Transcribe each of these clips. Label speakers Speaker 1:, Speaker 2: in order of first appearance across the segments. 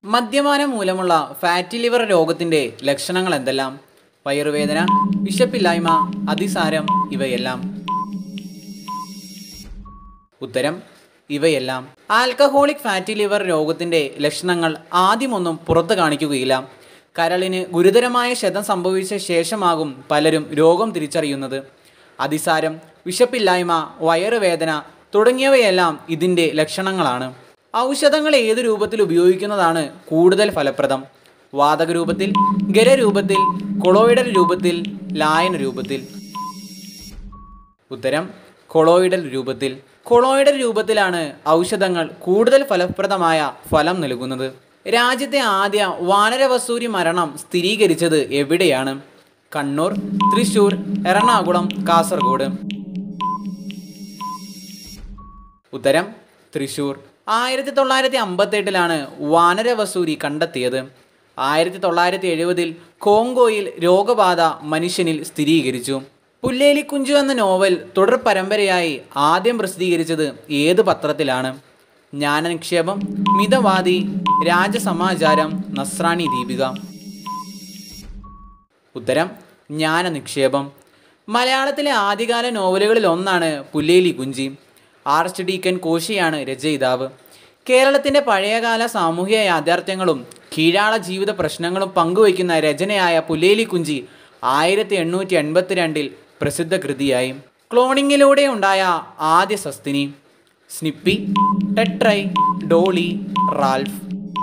Speaker 1: മദ്യപാനം മൂലമുള്ള fatty liver രോഗത്തിൻ്റെ ലക്ഷണങ്ങൾ എന്തെല്ലാം? വയറുവേദന, വിശപ്പില്ലായ്മ, അതിസാരം ഇവയെല്ലാം. ഉത്തരം ഇവയെല്ലാം. ആൽക്കഹോളിക് ഫാറ്റി ലിവർ രോഗത്തിൻ്റെ ലക്ഷണങ്ങൾ ആദ്യമൊന്നും പുറത്തു കാണിക്കുകയില്ല. കരളിന് ഗുരുതരമായ ക്ഷതം സംഭവിച്ച ശേഷമാകും പലരും രോഗം തിരിച്ചറിയുന്നത്. അതിസാരം, വിശപ്പില്ലായ്മ, വയറുവേദന തുടങ്ങിയവയെല്ലാം ഇതിൻ്റെ ലക്ഷണങ്ങളാണ്. ഔഷധങ്ങൾ ഏതു രൂപത്തിൽ ഉപയോഗിക്കുന്നതാണ് കൂടുതൽ ഫലപ്രദം? വാതക രൂപത്തിൽ, ഖരരൂപത്തിൽ, കൊളോയിഡൽ രൂപത്തിൽ, ലായന രൂപത്തിൽ? ഉത്തരം കൊളോയിഡൽ രൂപത്തിൽ. കൊളോയിഡൽ രൂപത്തിലാണ് ഔഷധങ്ങൾ കൂടുതൽ ഫലപ്രദമായ ഫലം നൽകുന്നത്. രാജ്യത്തെ ആദ്യ വാനരവസൂരി മരണം സ്ഥിരീകരിച്ചത് എവിടെയാണ്? കണ്ണൂർ, തൃശ്ശൂർ, എറണാകുളം, കാസർഗോഡ്? ഉത്തരം തൃശ്ശൂർ. 1958 വാനരവസൂരി കണ്ടെത്തിയത്. 1970 കോങ്കോയിൽ രോഗബാധ മനുഷ്യനിൽ സ്ഥിരീകരിച്ചു. പുല്ലേലിക്കുഞ്ചു എന്ന നോവൽ തുടർ പരമ്പരയായി ആദ്യം പ്രസിദ്ധീകരിച്ചത് ഏത് പത്രത്തിലാണ്? ജ്ഞാനനിക്ഷേപം, മിതവാദി, രാജസമാചാരം, നസ്രാണി ദീപിക? ഉത്തരം ജ്ഞാനനിക്ഷേപം. മലയാളത്തിലെ ആദ്യകാല നോവലുകളിൽ ഒന്നാണ് പുല്ലേലിക്കുഞ്ചി. ആർച്ച് ഡീക്കൻ കോശിയാണ് രചയിതാവ്. കേരളത്തിൻ്റെ പഴയകാല സാമൂഹിക യാഥാർത്ഥ്യങ്ങളും കീഴാള ജീവിത പ്രശ്നങ്ങളും പങ്കുവയ്ക്കുന്ന രചനയായ പുല്ലേലിക്കുഞ്ചി 1882 പ്രസിദ്ധ കൃതിയായി. ക്ലോണിങ്ങിലൂടെ ഉണ്ടായ ആദ്യ സസ്തിനി? സ്നിപ്പി, ടെട്രൈ, ഡോളി, റാൽഫ്?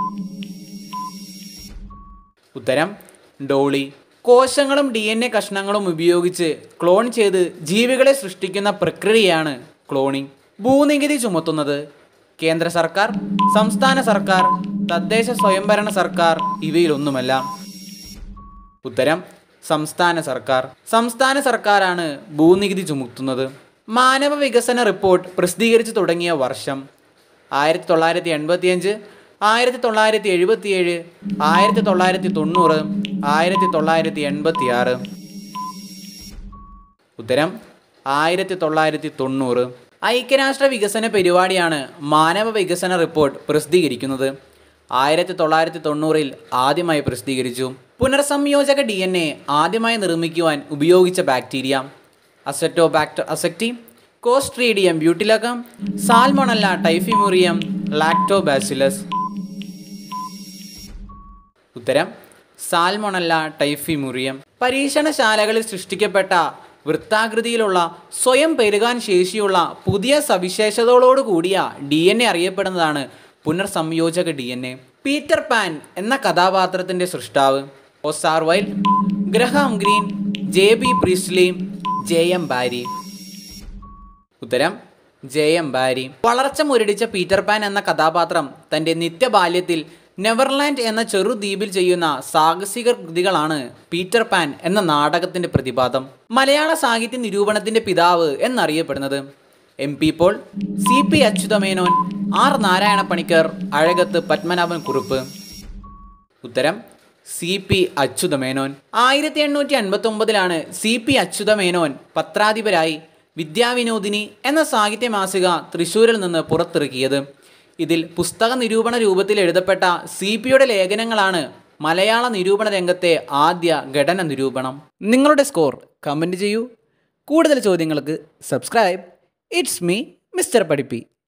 Speaker 1: ഉത്തരം ഡോളി. കോശങ്ങളും DNA കഷ്ണങ്ങളും ഉപയോഗിച്ച് ക്ലോൺ ചെയ്ത് ജീവികളെ സൃഷ്ടിക്കുന്ന പ്രക്രിയയാണ് ക്ലോണിംഗ്. ഭൂനികുതി ചുമത്തുന്നത് കേന്ദ്ര സർക്കാർ, സംസ്ഥാന സർക്കാർ, തദ്ദേശ സ്വയംഭരണ സർക്കാർ ഇവയിലൊന്നുമല്ല? ഉത്തരം സംസ്ഥാന സർക്കാർ. സംസ്ഥാന സർക്കാരാണ് ഭൂനികുതി ചുമത്തുന്നത്. മാനവ വികസന റിപ്പോർട്ട് പ്രസിദ്ധീകരിച്ചു തുടങ്ങിയ വർഷം? 1985, 1977, 1990, 1986? ഉത്തരം 1990. ഐക്യരാഷ്ട്ര വികസന പരിപാടിയാണ് മാനവ വികസന റിപ്പോർട്ട് പ്രസിദ്ധീകരിക്കുന്നത്. 1990 ആദ്യമായി പ്രസിദ്ധീകരിച്ചു. പുനർസംയോജക DNA ആദ്യമായി നിർമ്മിക്കുവാൻ ഉപയോഗിച്ച bacteria? Acetobacter aceti, Clostridium butylicum, Salmonella typhimurium, Lactobacillus? ഉത്തരം സാൽമൊണല്ല ടൈഫിമുറിയം. പരീക്ഷണശാലകളിൽ സൃഷ്ടിക്കപ്പെട്ട വൃത്താകൃതിയിലുള്ള സ്വയം പെരുകാൻ ശേഷിയുള്ള പുതിയ സവിശേഷതകളോട് കൂടിയ DNA അറിയപ്പെടുന്നതാണ് പുനർസംയോജക DNA. പീറ്റർ പാൻ എന്ന കഥാപാത്രത്തിൻ്റെ സൃഷ്ടാവ്? Oscar Wilde, Graham Greene, JB Priestley, JM Barrie? ഉത്തരം JM ബാരി. വളർച്ച മുരടിച്ച പീറ്റർ പാൻ എന്ന കഥാപാത്രം തൻ്റെ നിത്യബാല്യത്തിൽ നെവർലാൻഡ് എന്ന ചെറുദ്വീപിൽ ചെയ്യുന്ന സാഹസിക കൃതികളാണ് പീറ്റർ പാൻ എന്ന നാടകത്തിൻ്റെ പ്രതിപാദം. മലയാള സാഹിത്യ നിരൂപണത്തിൻ്റെ പിതാവ് എന്നറിയപ്പെടുന്നത്? MP Paul, CP Achuthamenon, R Narayana Panicker, Azhakath Padmanabhan Kurup? ഉത്തരം CP അച്യുതമേനോൻ. 1859 CP അച്യുതമേനോൻ പത്രാധിപരായി വിദ്യാവിനോദിനി എന്ന സാഹിത്യ മാസിക തൃശ്ശൂരിൽ നിന്ന് പുറത്തിറക്കിയത്. ഇതിൽ പുസ്തക നിരൂപണ രൂപത്തിൽ എഴുതപ്പെട്ട CPയുടെ ലേഖനങ്ങളാണ് മലയാള നിരൂപണ രംഗത്തെ ആദ്യ ഘടന നിരൂപണം. നിങ്ങളുടെ സ്കോർ കമൻറ്റ് ചെയ്യൂ. കൂടുതൽ ചോദ്യങ്ങൾക്ക് സബ്സ്ക്രൈബ്. ഇറ്റ്സ് മീ മിസ്റ്റർ പഠിപ്പി.